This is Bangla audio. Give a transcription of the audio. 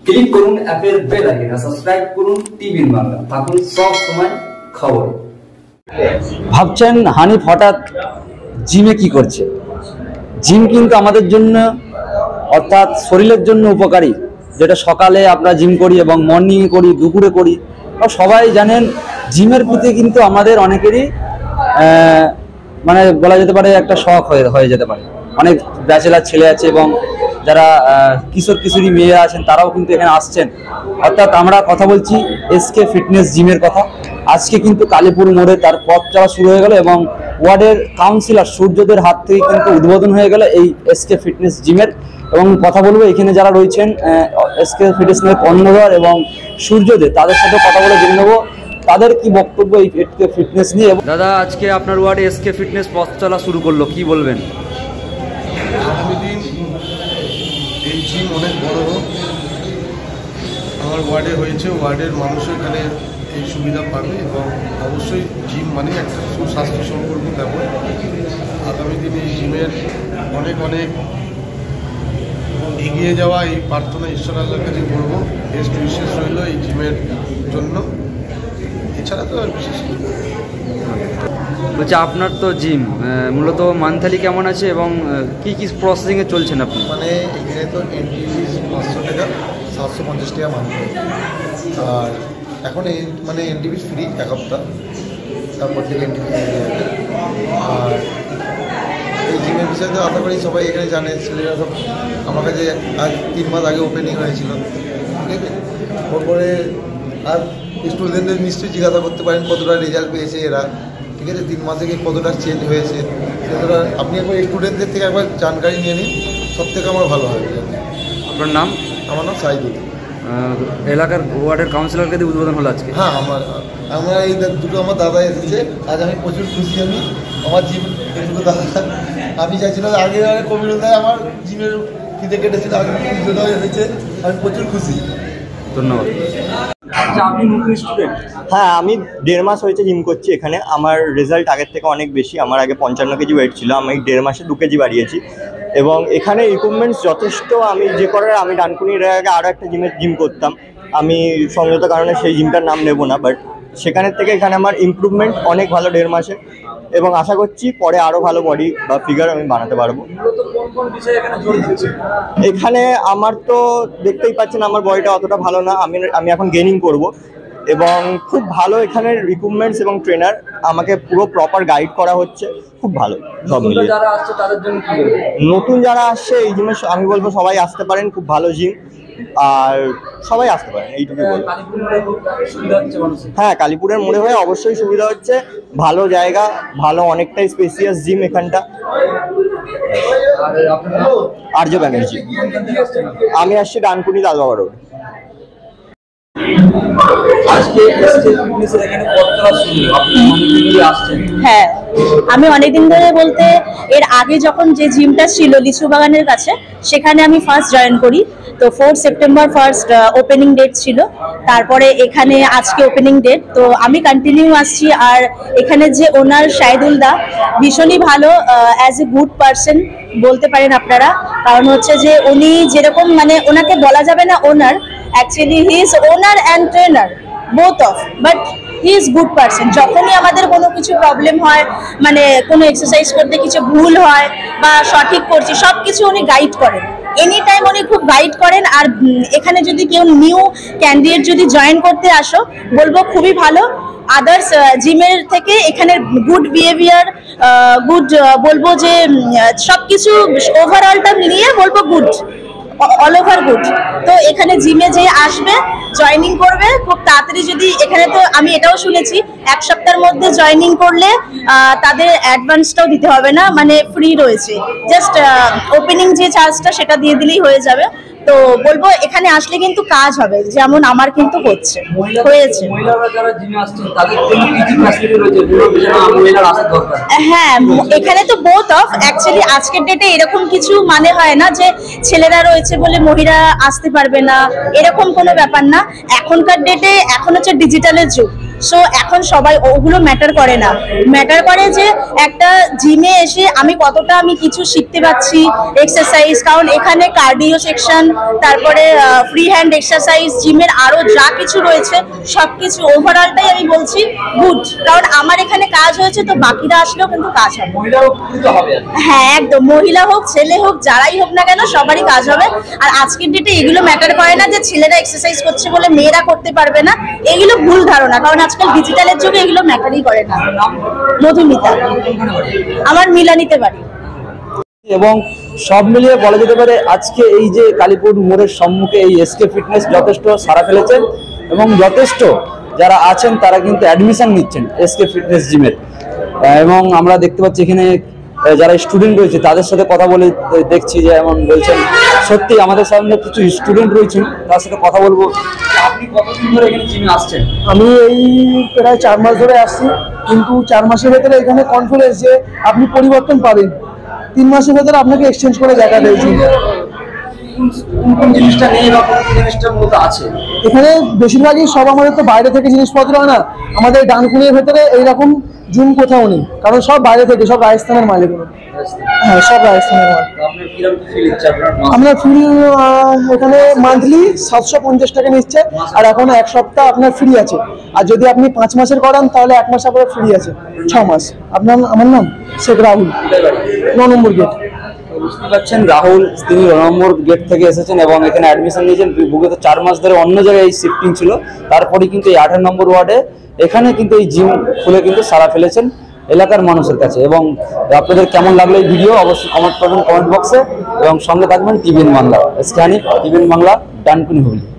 ক্লিক করুন অ্যাপের বেল আইকন, সাবস্ক্রাইব করুন টিভির বাংলা, থাকুন সব সময় খবরে। ভাবছেন হানিফ হঠাৎ জিমে কি করছে? জিম কিন্তু আমাদের জন্য অর্থাৎ শরীরের জন্য উপকারী, যেটা সকালে আমরা জিম করি এবং মর্নিংয়ে করি, দুপুরে করি। সবাই জানেন জিমের প্রতি কিন্তু আমাদের অনেকেরই মানে বলা যেতে পারে একটা শখ হয়ে যেতে পারে। অনেক ব্যাচেলার ছেলে আছে এবং যারা কিশোর কিশোরী মেয়েরা আছেন তারাও কিন্তু এখানে আসছেন। অর্থাৎ আমরা কথা বলছি এসকে ফিটনেস জিমের কথা। আজকে কিন্তু কালীপুর মোড়ে তার পথ চলা শুরু হয়ে গেল এবং ওয়ার্ডের কাউন্সিলর সূর্যদের হাত থেকে কিন্তু উদ্বোধন হয়ে গেল এই এসকে ফিটনেস জিমের। এবং কথা বলবো এখানে যারা রয়েছেন এসকে ফিটনেসের কর্ণধার এবং সূর্যদের, তাদের সাথে কথা বলে জেনে নেবো তাদের কি বক্তব্য এই এসকে ফিটনেস নিয়ে। দাদা, আজকে আপনার ওয়ার্ডে এসকে ফিটনেস পথ চলা শুরু করলো, কি বলবেন? আগামী দিন এই জিম অনেক বড় হোক। আমার ওয়ার্ডে হয়েছে, ওয়ার্ডের মানুষ এখানে এই সুবিধা পাবে এবং অবশ্যই জিম মানে একটা সুস্বাস্থ্য সম্পর্ক ব্যাপার। আগামী দিনে এই জিমের অনেক অনেক এগিয়ে যাওয়া এই প্রার্থনা ঈশ্বর আল্লাহর কাছে করবো। বেস্ট উইশেস রইল এই জিমের জন্য, এছাড়া তো আর বিশেষ বলছি আপনার তো জিম মূলত মান্থলি কেমন আছে এবং কি কি প্রসেসিংয়ে চলছেন আপনি? মানে এখানে তো এন্ট্রি ফিস 500 টাকা, 750 টাকা মান্থলি। আর এখন এই মানে এন্ট্রি ফিস ফ্রি এক সপ্তাহ, তারপর থেকে এন্ট্রি ফিস হয়ে যাবে। আর এই জিমের বিষয়ে তো আশা করি সবাই এখানে জানে, ছেলেরা সব আমার কাছে আজ 3 মাস আগে ওপেনিং হয়েছিল, ঠিক আছে। তারপরে আর স্টুডেন্টদের নিশ্চয়ই জিজ্ঞাসা করতে পারেন কতটা রেজাল্ট পেয়েছে এরা, ঠিক আছে। 3 মাসে গিয়ে কতটা চেঞ্জ হয়েছে সেটা আপনি একবার স্টুডেন্টদের থেকে একবার জানকারি নিয়ে নিন, সব থেকে আমার ভালো হবে। আপনার নাম? আমার নাম সাইদুল। এলাকার ওয়ার্ডের কাউন্সিলরকে দিয়ে উদ্বোধন হলো আজকে? হ্যাঁ, আমরা এই দুটো আমার দাদা এসেছে আজ, আমি প্রচুর খুশি। আমি আমার জিম দুটো দাদা, আমি চাইছিলাম আগে কবিরদায় আমার জিমের ফিতে কেটেছিল, আগে পুজোটাও এসেছে, আমি প্রচুর খুশি। ধন্যবাদ। আপনি নতুন স্টুডেন্ট? হ্যাঁ, আমি 1.5 মাস হয়েছে জিম করছি এখানে। আমার রেজাল্ট আগের থেকে অনেক বেশি। আমার আগে 55 কেজি ওয়েট ছিল, আমি 1.5 মাসে 2 কেজি বাড়িয়েছি। এবং এখানে ইকুইপমেন্টস যথেষ্ট। আমি যে করার আমি ডানকুনির আগে আরও একটা জিম করতাম, আমি সংযত কারণে সেই জিমটার নাম নেব না, বাট সেখানের থেকে এখানে আমার ইমপ্রুভমেন্ট অনেক ভালো 1.5 মাসে, এবং আশা করছি পরে আরও ভালো বডি বা ফিগার আমি বানাতে পারবো। এখানে আমার তো দেখতেই পাচ্ছেন আমার বডিটা অতটা ভালো না, আমি এখন গেইনিং করব। এবং খুব ভালো এখানের ইকুইপমেন্টস এবং ট্রেনার, আমাকে পুরো প্রপার গাইড করা হচ্ছে, খুব ভালো সব মিলিয়ে। নতুন যারা আসছে এই জিমে আমি বলবো সবাই আসতে পারেন, খুব ভালো জিম, আর সবাই আসতে পারেন, এইটুকুই বলবো। হ্যাঁ, কালীপুরের মোড়ে হয়ে অবশ্যই সুবিধা হচ্ছে, ভালো জায়গা, ভালো অনেকটাই স্পেসিয়াস জিম এখানটা। আর্য ব্যানার্জি। আমি আসছি ডানকুনি দাদবাবা রোড। হ্যাঁ, আমি অনেকদিন ধরে বলতে এর আগে যখন যে জিমটা ছিল লিচু বাগানের কাছে, সেখানে আমি ফার্স্ট জয়েন করি। তো 4 সেপ্টেম্বর ফার্স্ট ওপেনিং ডেট ছিল, তারপরে এখানে আজকে ওপেনিং ডেট। তো আমি কন্টিনিউ আসছি। আর এখানে যে ওনার শাহিদুল দা ভীষণই ভালো, অ্যাজ এ গুড পারসন বলতে পারেন আপনারা। কারণ হচ্ছে যে উনি যেরকম, মানে ওনাকে বলা যাবে না ওনার, actually he is owner and trainer both of, but he is good person. যখনই আমাদের কোনো কিছু প্রবলেম হয়, মানে কোনো এক্সারসাইজ করতে কিছু ভুল হয় বা সঠিক করছি, সব কিছু উনি গাইড করেন, এনি টাইম উনি খুব গাইড করেন। আর এখানে যদি কেউ নিউ ক্যান্ডিডেট যদি জয়েন করতে আসো, বলবো খুবই ভালো। আদার্স জিমের থেকে এখানের গুড বিহেভিয়ার, গুড বলবো যে সব কিছু ওভারঅলটা মিলিয়ে বলবো গুড, অল ওভার গুড। তো এখানে জিমে যে আসবে, জয়েনিং করবে খুব তাড়াতাড়ি। যদি এখানে তো আমি এটাও শুনেছি 1 সপ্তাহের মধ্যে জয়েনিং করলে তাদের অ্যাডভান্সটাও দিতে হবে না, মানে ফ্রি রয়েছে। জাস্ট ওপেনিং যে চার্জটা সেটা দিয়ে দিলেই হয়ে যাবে। তো বলবো এখানে আসলে কিন্তু কাজ হবে, যেমন আমার কিন্তু হয়েছে। হ্যাঁ, এখানে তো বোথ অফ। অ্যাকচুয়ালি আজকের ডেটে এরকম কিছু মানে হয় না যে ছেলেরা রয়েছে বলে মহিলা আসতে পারবে না, এরকম কোনো ব্যাপার না। এখনকার ডেটে এখন হচ্ছে ডিজিটালের যুগ, সো এখন সবাই ওগুলো ম্যাটার করে না, ম্যাটার করে যে একটা জিমে এসে আমি কতটা আমি কিছু শিখতে পাচ্ছি এক্সারসাইজ, কারণ এখানে কার্ডিও সেকশন, তারপরে ফ্রি হ্যান্ড এক্সারসাইজ, জিমের আরো যা কিছু রয়েছে সবকিছু ওভারঅলটাই আমি বলছি গুড, কারণ আমার এখানে কাজ হয়েছে তো বাকিরা আসলেও কিন্তু কাজ হবে। হ্যাঁ একদম, মহিলা হোক ছেলে হোক যারাই হোক না কেন সবারই কাজ হবে। আর আজকের ডেটে এগুলো ম্যাটার করে না যে ছেলেরা এক্সারসাইজ করছে বলে মেয়েরা করতে পারবে না, এগুলো ভুল ধারণা, কারণ আজকাল ডিজিটালের যুগে এগুলো ম্যাটারই করে না। মধুমিতা, আমার মিলানিতে বাড়ি। এবং সব মিলিয়ে বলা যেতে পারে আজকে এই যে কালীপুর মোড়ের সম্মুখে এই এসকে ফিটনেস যথেষ্ট সাড়া ফেলেছেন এবং যথেষ্ট যারা আছেন তারা কিন্তু অ্যাডমিশন নিচ্ছেন এসকে ফিটনেস জিমের। এবং আমরা দেখতে পাচ্ছি এখানে যারা স্টুডেন্ট রয়েছে তাদের সাথে কথা বলে দেখছি যে এমন বলছেন, সত্যি আমাদের সামনে কিছু স্টুডেন্ট রয়েছেন তার সাথে কথা বলবো। আপনি কতদিন ধরে এখানে জিমে আসছেন? আমি এই প্রায় 4 মাস ধরে আসছি, কিন্তু 4 মাসের ভেতরে এখানে কনফিডেন্স যে আপনি পরিবর্তন পাবেন, 3 মাসের ভেতরে আপনাকে এক্সচেঞ্জ করে দেখাবে। কোন জিনিসটা নেই বা কোন জিনিসটার মধ্যে আছে? এখানে বেশিরভাগই সব আমাদের তো বাইরে থেকে জিনিসপত্র হয় না, আমাদের ডানকুনির ভেতরে এইরকম জিম কোথাও নেই, কারণ সব বাইরে থেকে, সব রাজস্থানের মাল এগুলো। হ্যাঁ সব রাজস্থানের মাল। আপনার ফ্রি এখানে মান্থলি 750 টাকা নিচ্ছে, আর এখন 1 সপ্তাহ আপনার ফ্রি আছে, আর যদি আপনি 5 মাসের করান তাহলে 1 মাস আপনার ফ্রি আছে 6 মাস। আমার নাম শেখ রাহুল, 9 নম্বর গেট। বুঝতে পারছেন রাহুল তিনি 9 নম্বর গেট থেকে এসেছেন এবং এখানে অ্যাডমিশন নিয়েছেন। বিগত 4 মাস ধরে অন্য জায়গায় শিফটিং ছিল, তারপরে কিন্তু এই 18 নম্বর ওয়ার্ডে এখানে কিন্তু এই জিম খুলে কিন্তু সাড়া ফেলেছেন এলাকার মানুষের কাছে। এবং আপনাদের কেমন লাগলো এই ভিডিও অবশ্যই কমেন্ট করবেন কমেন্ট বক্সে, এবং সঙ্গে থাকবেন TVN Bangla. SK Hanif, TVN Bangla, Dankuni Hooghly.